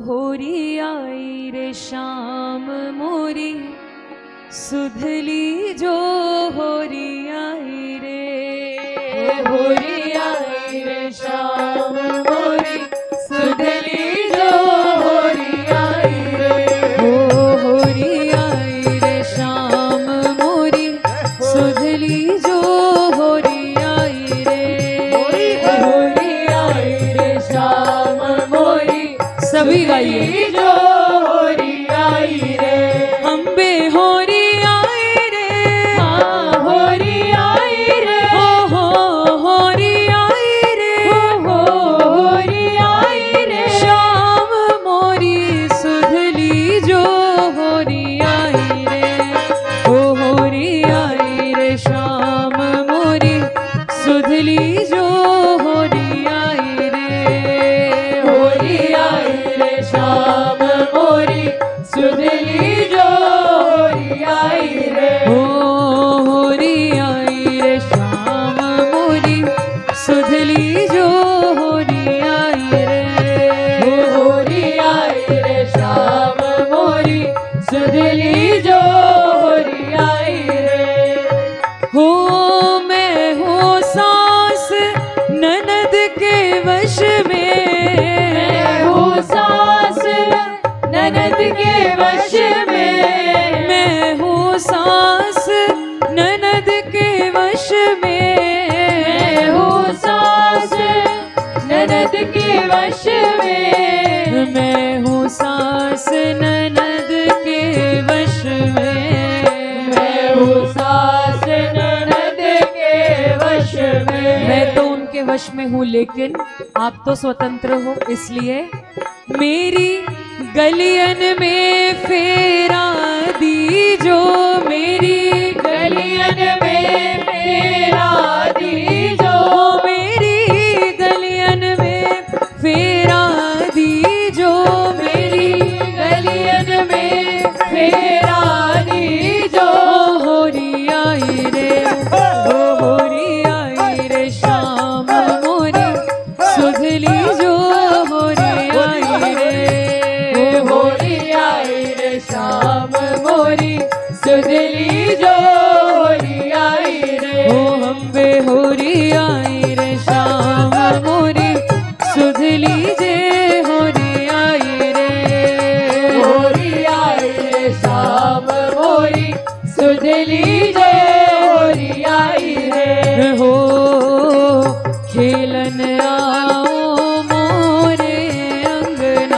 होरी आई रे शाम मोरी सुधली जो होरी आई रे, होरी आई रे शाम मोरी सुधली जो होरी आई रे, होरी आई रे शाम मोरी सुधली जो होरी आई रे, होरी आई रे शाम मोरी। सभी गाइए जो होरी आई रे, अम्बे होरी आई रे, हाँ होरी आई रे, हो होरी आई रे, हो होरी आई रे, शाम मोरी सुधली जो होरी आई रे, हो होरी आई रे शाम मोरी सुधली जो होरी आई रे, होरी आई रे शाम मोरी सुधली जो होरी आई रे, होरी आई रे शाम मोरी सुधली जो होरी आई रे, होरी आई रे शाम मोरी सुधली जो होरी आई रे। हो मैं हो सास ननद के वश में, मैं हो सास ननद के वश में, मैं हो सास ननद के वश में, मैं हो सास ननद के वश में, मैं हूँ सास ननद के वश में, मैं हूँ सास ननद के वश में। मैं तो उनके वश में हूँ लेकिन आप तो स्वतंत्र हो, इसलिए मेरी गलियन में फेरा दीजो, मेरी गलियन में फेरा दीजो, मेरी गलियन में फेरा दीजो, मेरी गलियन में फेरा दीजो, होरी आई रे, होरी आई रे शाम मोरी सुधली जो होरी आई रे, होरी आई रे शाम मोरी सुधली जो होरी आई रे, ओ अम्बे होरी आई रे शाम मोरी सुधली जे होरी आई रे, होरी आई रे शाम मोरी सुधली जे होरी आई रे, हो खेलन आओ मोरे अंगना,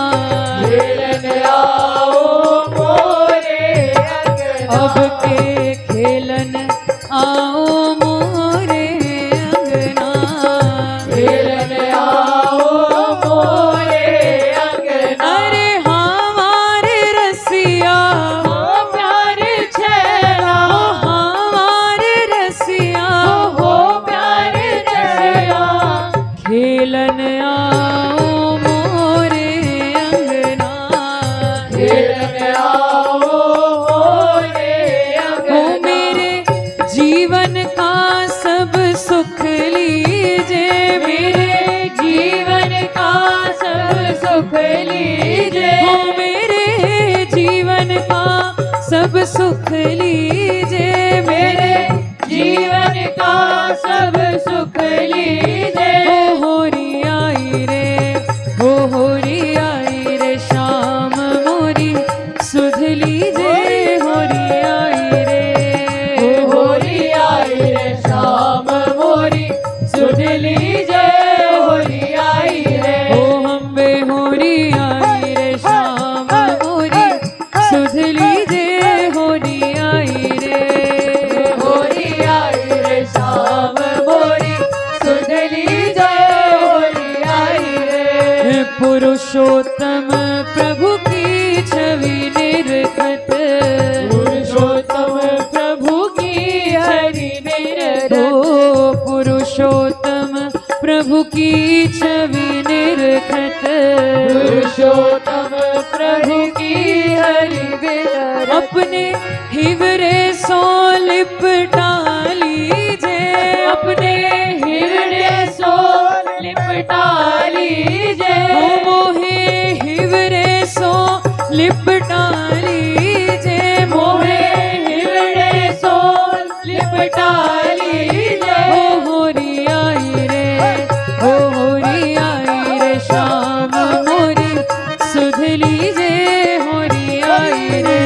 खेलन आओ मोरे अंगना, अब के खेलन आओ मोरे अंगना, खेलन आओ मोरे अंगना, अरे हमारे रसिया हो प्यारे छैला, हमारे रसिया हो प्यारे छैला, खेलन आओ मोरे अंगना, खेलन आओ मोरे अंगना, हो मेरे जीवन का सब सुख लीजे, मेरे जीवन का सब सुख लीजे, हो मेरे जीवन का सब सुख लीजे, मेरे जीवन का सब सुख लीजे, हो होरी आई रे, हो होरी आई रे शाम मोरी सुधली जे होरी आई रे, हो होरी आई रे शाम मोरी सुधली जे होरी आई रे, हो अम्बे होरी आई रे शाम मोरी सुधली जे होरी आई रे, होरी आई रे शाम मोरी सुधली जे होरी आई रे, पुरुषोत्तम प्रभु की छवि निरखत, पुरुषोत्तम प्रभु की हरि निरखत, पुरुषोत्तम प्रभु की छवि निरखत, पुरुषोत्तम प्रभु की हरि निरखत, अपने हिवरे सो लिपटा लीजे, अपने हिवरे सो लिपटा लीजे, मोहे हिवरे लिपटा लीजिए मोहे हिवड़े सोल लिपटा लीजिए। होरी आई रे होरी आई रे शाम मोरी सुध लीजिए। होरी आई रे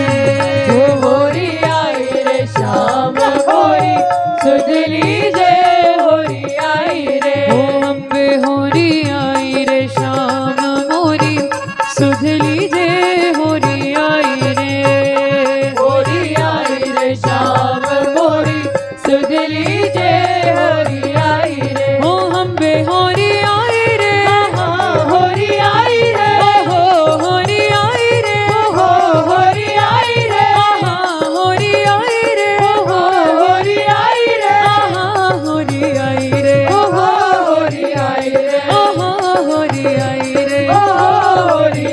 होरी आई रे शाम मोरी सुध लीजिए। होरी आई रे अम्बे होरी आई रे शाम मोरी सुध लीजिए। होरी आई रे होरी आई रे शाम मोरी सुध लीजिए। होरी आई रे हो अम्बे होरी आई रे होरी आई रे हो होरी आई रे हो होरी आई रे होरी आई रे हो होरी आई रे होरी आई रे हो होरी आई रे होरी आई रे होरी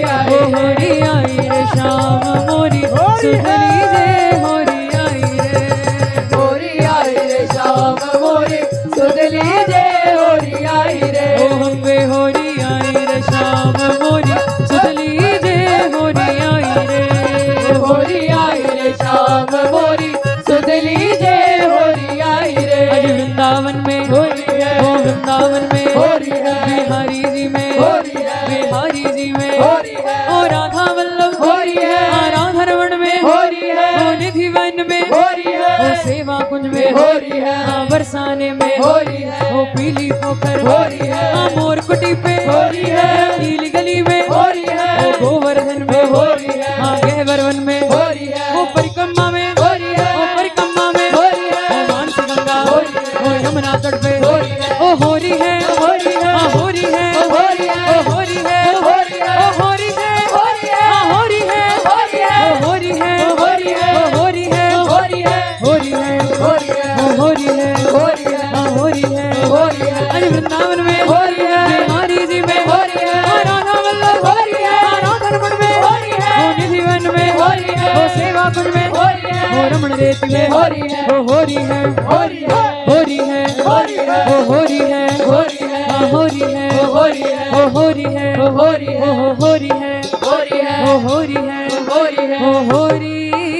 आई रे शाम मोरी सुध लीजिए। होरी आई रे होरी आई रे शाम मोरी सुध लीजिए। होरी आई रे ओ हम्बे होरी आई रे शाम मोरी सुध लीजिए। होरी आई रे होरी आई रे शाम मोरी सुध लीजिए। होरी आई रे आज वृंदावन में होरी है ओ वृंदावन में होरी है बिहारी जी में होरी है बिहारी जी में होरी है ओ राधा वल्लभ होरी है राधा रमण में होरी है ओ निधि वन में होरी है ओ सेवा कुंज में होरी है बरसाने में होरी है ओ पीली पोखर होरी है मोर कुटी पे होरी है नीली गली में होरी है ओ गोवर्धन में होरी है गहवर वन में होरी है ओ परिक्रमा में होरी है ओ परिक्रमा में होरी है मानसी गंगा होरी है ओ यमुना तट पे होरी है ओ होरी है होरी है होरी है होरी है होरी है होरी है होरी है होरी है होरी है होरी है होरी है होरी है होरी है होरी है होरी है होरी है होरी है होरी है होरी है अरे वृंदावन में होरी है बिहारी जी में होरी है राधा वल्लभ होरी है राधा रमण में होरी है निधि वन में होरी है सेवा कुंज में होरी है रमण रेत में होरी है होरी है होरी है होरी है होरी है होरी है होरी है होरी है होरी है होरी है होरी है होरी है होरी है होरी है होरी है होरी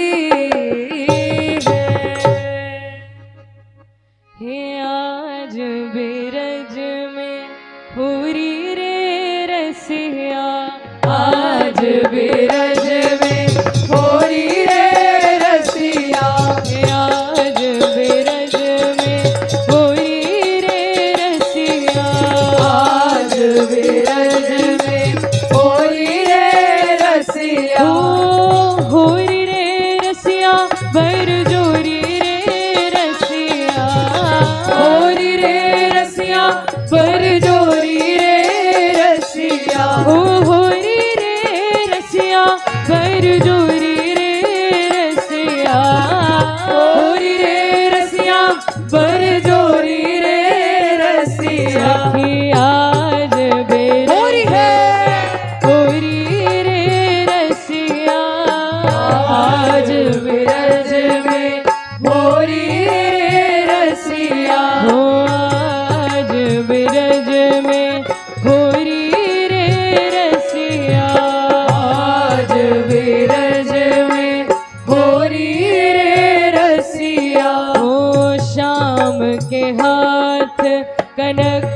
है आज बिरज में होरी रे रसिया। आज बिरज में होरी रे रसिया। आज बिरज में होरी रे रसिया। आज बिरज में होरी रे रसिया। होरी रे रसिया बर जोरी रे रसिया। होरी रे रसिया बर जोरी रे रसिया। ओ होरी रे रसिया बर जोरी रे रसिया। होरी रे रसिया बर जोरी रे रसिया। आज होरी है होरी रे रसिया। आज बिरज में होरी रे रसिया। हो आज बिरज में होरी रे रसिया। आज बिरज में होरी रे रसिया। हो शाम के हाथ कनक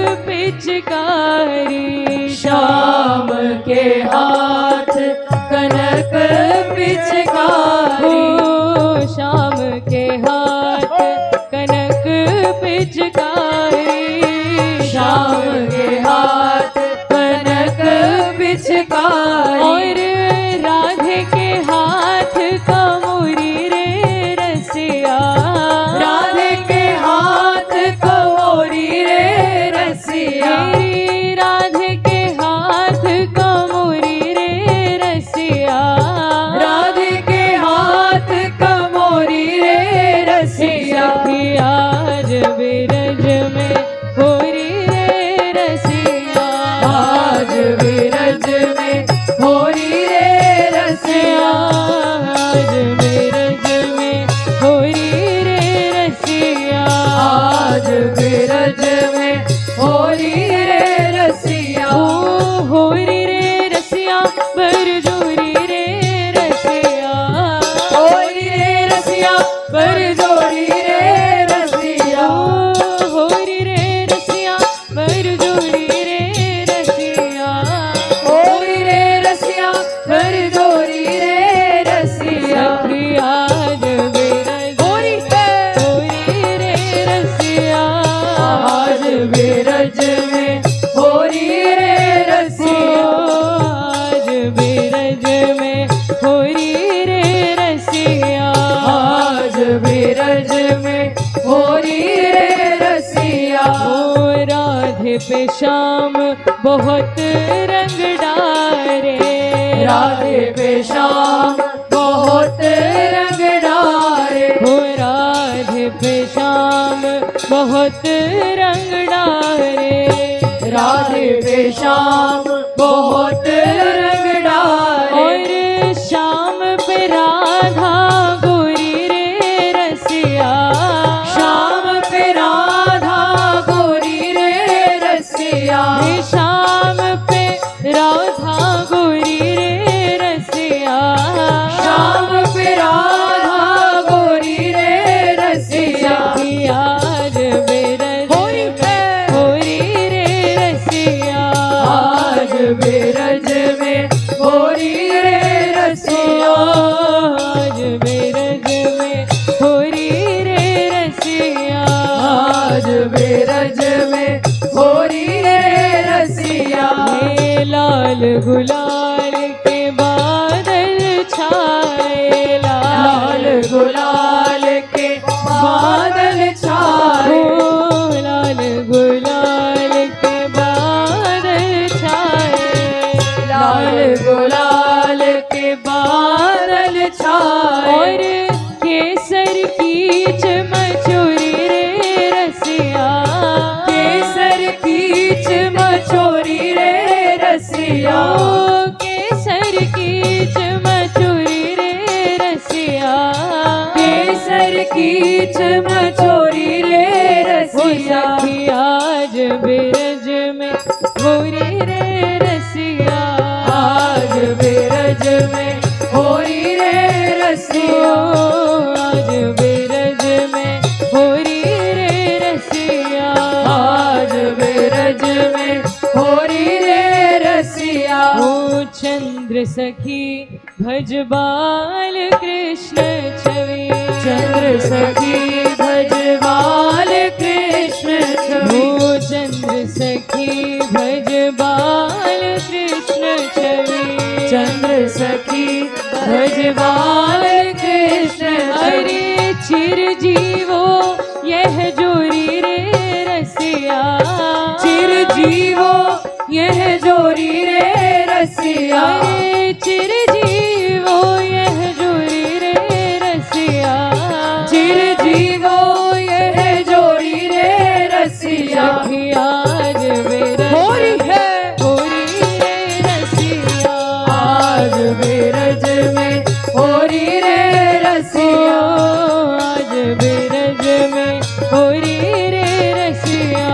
पिचकारी। शाम के हाथ कनक पिचकारी। हो शाम के हाथ कनक पिचकारी। शाम के हाथ कनक पिचकारी। और राधे के हाथ कमोरी रे रसिया। राधे के हाथ कमोरी रे रसिया। राधे के हाथ कमोरी रे रसिया। राधे के हाथ कमोरी रे रसिया। आज बिरज में होरी रे रसिया। आज बिरज में श्याम बहुत रंग डारे, राधे पे श्याम बहुत रंग डारे, हो राधे पे श्याम बहुत रंग डारे, राधे पे श्याम बहुत रंग डारे, और श्याम पे राधा गोरी रे रसिया, श्याम पे राधा गोरी रे रसिया, श्याम पे राधा गोरी रे रसिया, श्याम पे राधा गोरी रे रसिया, आज बेरज होरी है, गोरी रे रसिया, आज बेरज में होरी रे रसिया, आज बेरज में होरी रे रसिया, आज बेरज में होरी रे रसिया, हे लाल गुलाल के बादल छाए, लाल गुलाल के बादल छाए, ओ लाल गुलाल के बादल छाए, लाल गुलाल के बादल छाए, और केसर की चमचोरी रे रसिया, केसर की चमचोरी रे रसिया, ओ केसर की चमचोरी रे रसिया, केसर की चमचोरी रे रसिया, सखी आज बिरज में गोरी रे रसिया, आज बेरज में होरी रे रसिया, आज बिरज में होरी रे रसिया, आज बेरज में होरी रे रसिया, ओ चंद्र सखी भज बाल कृष्ण छवि, चंद्र सखी भजवाल कृष्ण छवि, ओ चंद्र सखी भज बाल कृष्ण छवि, चंद्र सखी भजवाल कृष्ण छवि, अरे चिरजीवो यह जोरी रे रसिया, चिरजीवो यह जोरी रे रसिया, अरे चिरजीवो यह जोरी रे रसिया, चिरजीवो यह जोरी रे रसिया, सखी आज बेरज होरी है, होरी रे रसिया, आज बेरज में होरी रे रसिया, आज बेरज में होरी रे रसिया,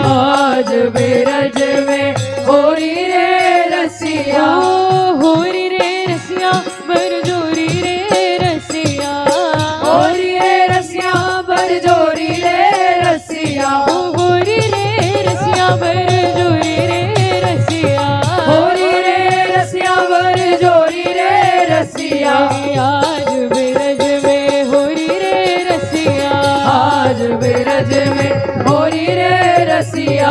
आज बेरज में होरी रे रसिया, ओ होरी रे रसिया बरजोरी रे रसिया, होरी रे रसिया बरजोरी रे रसिया, ओ होरी रे रसिया बरजोरी रे रसिया, होरी रे रसिया बरजोरी रे रसिया, आज बेरज में होरी रे रसिया, आज बेरज में होरी रे रसिया,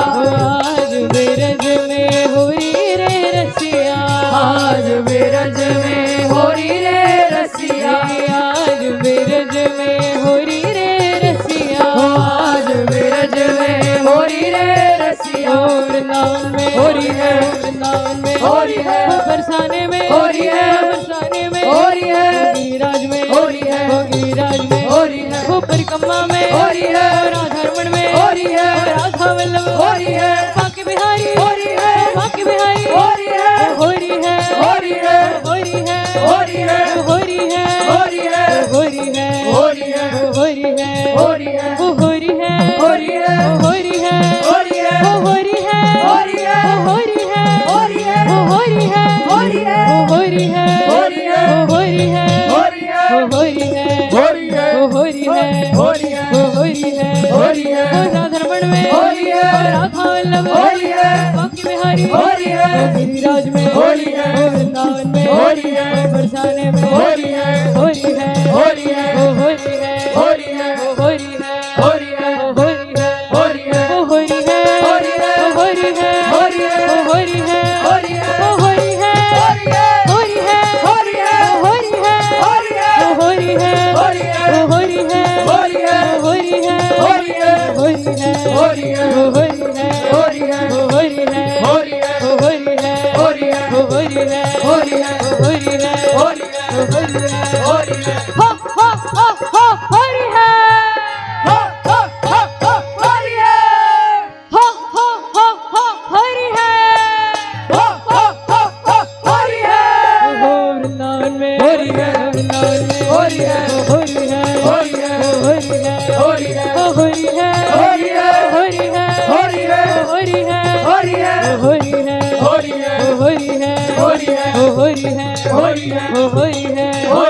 आज बेरज में होरी रे रसिया, आज बेरज में होरी रे रसिया, आज बेरज में होरी रे रसिया, आज बेरज में होरी रे रसिया, वृंदावन में होरी है, वृंदावन में होरी है, बरसाने में होरी है, बरसाने में होरी है, गिरिराज में होरी है, गिरिराज में होरी है, वो परिक्रमा में होरी है, राधारमण में होरी है, राधा वल्लभ होरी है, बांके बिहारी होरी है, बांके बिहारी होरी है, होरी है होरी है, होरी है होरी है, होरी है होरी है, होरी है होरी है, होरी है होरी है, वो होरी है होरी है, होरी है होरी है, वो होरी है होरी है, वो होरी है होरी है, वो होरी है होरी है, वो होरी है होरी है, वो होरी है होरी है, वो होरी है होरी है, वो होरी है होरी है, वो होरी है होरी है, वो राधारमण में होरी है, राधा वल्लभ होरी है, बांके बिहारी होरी है, गिरिराज में होरी है, वृंदावन में होरी है, बरसाने में होरी है, होरी है होरी है, वो होरी है होरी है, वो होरी है होरी है, वो होरी है होरी है, वो होरी है होरी है, वो होरी है होरी है, वो होरी है होरी है, वो होरी है होरी है, होरी है होरी है, वो होरी है होरी है, वो होरी है होरी है, वो होरी है होरी है, वो होरी है होरी है, होरी है होरी है, वो होरी है होरी है, वो होरी है होरी है होरी है होरी है होरी है होरी है हो होरी है हो होरी है हो होरी है हो होरी है हो वृंदावन में होरी है वृंदावन में होरी है होरी है होरी है होरी है होरी है होरी है होरी है होरी है होरी है होरी है होरी है होरी है होरी है होरी है होरी है होरी है होरी है होरी है होरी है